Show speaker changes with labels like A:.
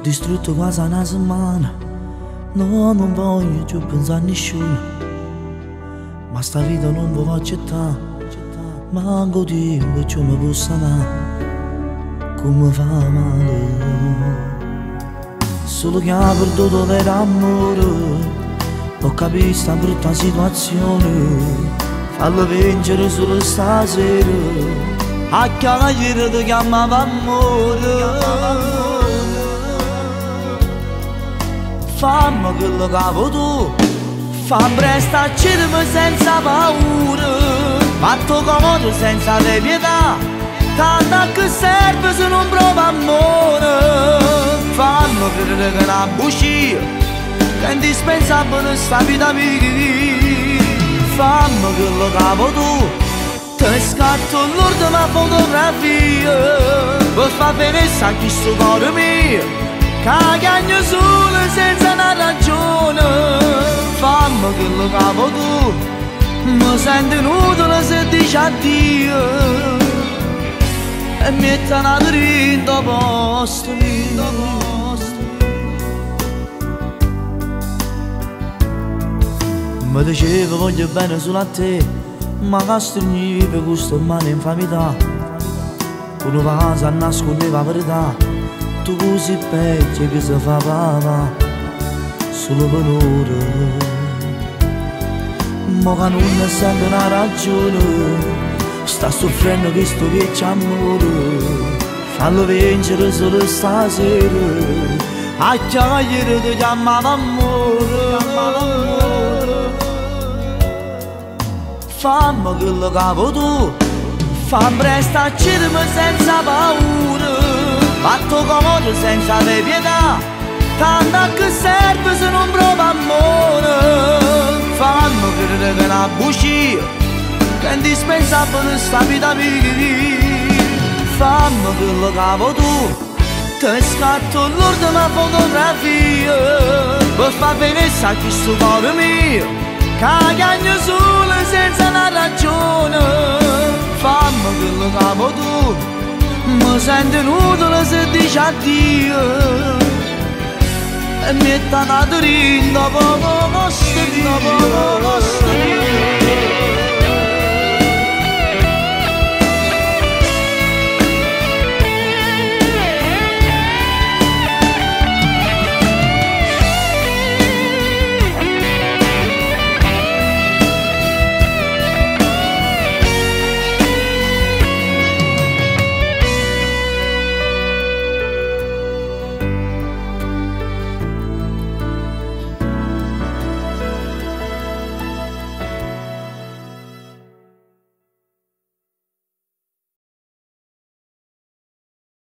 A: distrutto quasi una settimana. No, non voglio più pensare a nessuno, ma sta vita non può accettare. Manco Dio che mi possa amare come fa male. Solo che ha perduto per amore, ho capito sta brutta situazione. Fallo vincere solo stasera, a chiamare ti chiamava amore. Fammi quello che vuoi tu, fa presto a cercare senza paura. Fatto comodo senza avere pietà, tanto a che serve se non prova amore. Fammi credere che una bugia, che è indispensabile sta vita mia. Fammi quello che vuoi tu, te scatto l'ultima fotografia, per far vedere a chi sto cuore mio, che cagno solo senza una ragione. Fammi quello che vuoi tu, mi sento inutile se dici addio, e metti una dritto posto mio. Mi dicevo voglio bene solo a te, ma che stringiva questo male infamità. Uno va a nascondere la verità, tu così peggio che si fa pava, solo per ora. Ma che non ne sento una ragione, sta soffrendo questo vecchio amore. Fallo vincere solo stasera, a chiamare ti chiamava amore. Fammi quello che vuoi tu, fa presto a cercare senza paura. Fatto comodo senza avere pietà, tanto a che serve se non prova amore. Fammi credere che è una bugia, che è indispensabile sta vita mia. Fammi quello che vuoi tu, te scatto l'ultima fotografia, per far vedere a chi sto cuore mio, che cagno solo senza una ragione. Fammi quello che vuoi tu, mi sento inutile se dici addio, e metti una dritto poco costo.